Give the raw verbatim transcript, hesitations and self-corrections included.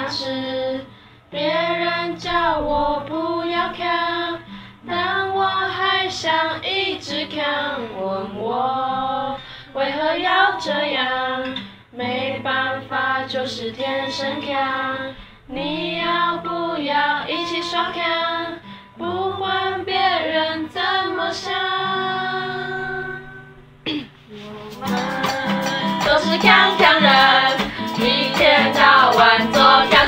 像是别人叫我不要扛，但我还想一直扛。问我为何要这样？没办法，就是天生扛。你要不要一起耍扛？不管别人怎么想，我们都是扛扛人，一天到晚做扛。